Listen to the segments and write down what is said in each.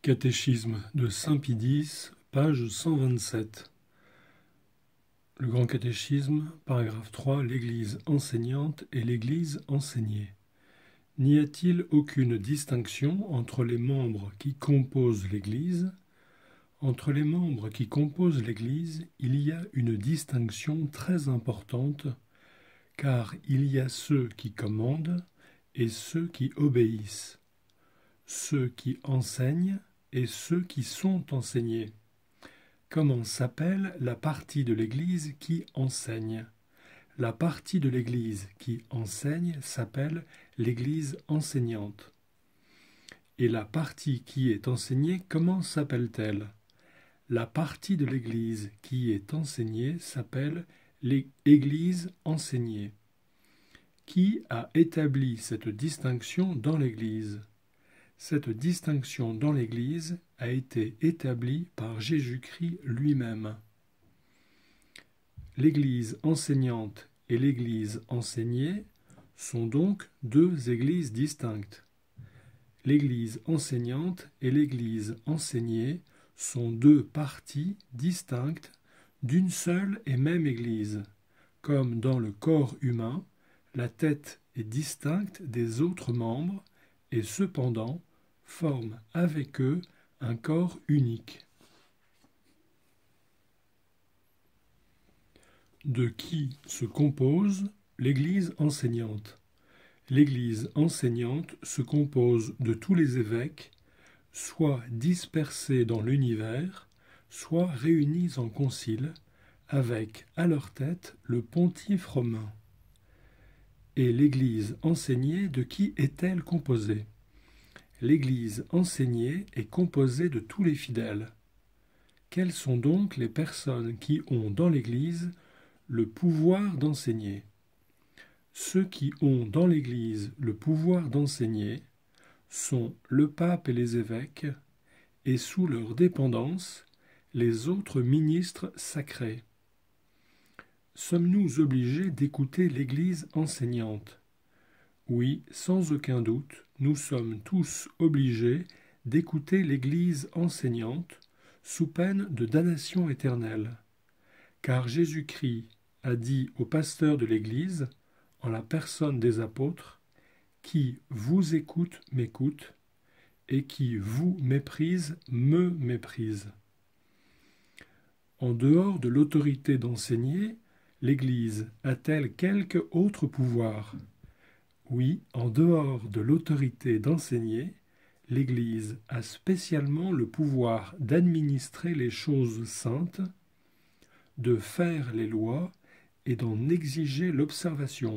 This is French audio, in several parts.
Catéchisme de Saint-Pie X, page 127. Le Grand Catéchisme, paragraphe 3, l'Église enseignante et l'Église enseignée. N'y a-t-il aucune distinction entre les membres qui composent l'Église ? Entre les membres qui composent l'Église, il y a une distinction très importante, car il y a ceux qui commandent et ceux qui obéissent, ceux qui enseignent et ceux qui sont enseignés. Comment s'appelle la partie de l'Église qui enseigne ? La partie de l'Église qui enseigne s'appelle l'Église enseignante. Et la partie qui est enseignée, comment s'appelle-t-elle ? La partie de l'Église qui est enseignée s'appelle l'Église enseignée. Qui a établi cette distinction dans l'Église ? Cette distinction dans l'Église a été établie par Jésus-Christ lui-même. L'Église enseignante et l'Église enseignée sont donc deux Églises distinctes. L'Église enseignante et l'Église enseignée sont deux parties distinctes d'une seule et même Église. Comme dans le corps humain, la tête est distincte des autres membres et cependant forment avec eux un corps unique. De qui se compose l'Église enseignante ? L'Église enseignante se compose de tous les évêques, soit dispersés dans l'univers, soit réunis en concile, avec à leur tête le pontife romain. Et l'Église enseignée, de qui est-elle composée ? L'Église enseignée est composée de tous les fidèles. Quelles sont donc les personnes qui ont dans l'Église le pouvoir d'enseigner ? Ceux qui ont dans l'Église le pouvoir d'enseigner sont le pape et les évêques, et sous leur dépendance, les autres ministres sacrés. Sommes-nous obligés d'écouter l'Église enseignante ? Oui, sans aucun doute, nous sommes tous obligés d'écouter l'Église enseignante sous peine de damnation éternelle. Car Jésus-Christ a dit aux pasteurs de l'Église, en la personne des apôtres, « Qui vous écoute m'écoute, et qui vous méprise me méprise ». En dehors de l'autorité d'enseigner, l'Église a-t-elle quelque autre pouvoir ? Oui, en dehors de l'autorité d'enseigner, l'Église a spécialement le pouvoir d'administrer les choses saintes, de faire les lois et d'en exiger l'observation.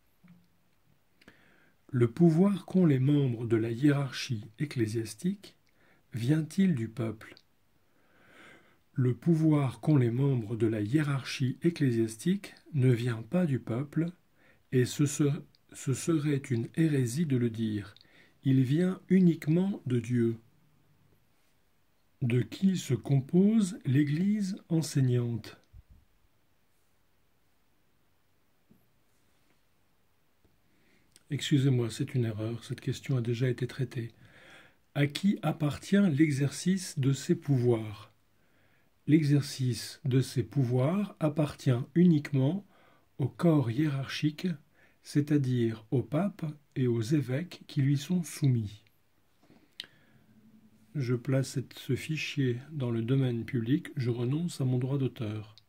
Le pouvoir qu'ont les membres de la hiérarchie ecclésiastique vient-il du peuple ? Le pouvoir qu'ont les membres de la hiérarchie ecclésiastique ne vient pas du peuple, et ce serait une hérésie de le dire. Il vient uniquement de Dieu. De qui se compose l'Église enseignante ? Excusez-moi, c'est une erreur, cette question a déjà été traitée. À qui appartient l'exercice de ces pouvoirs ? L'exercice de ces pouvoirs appartient uniquement au corps hiérarchique, c'est-à-dire au pape et aux évêques qui lui sont soumis. Je place ce fichier dans le domaine public, je renonce à mon droit d'auteur.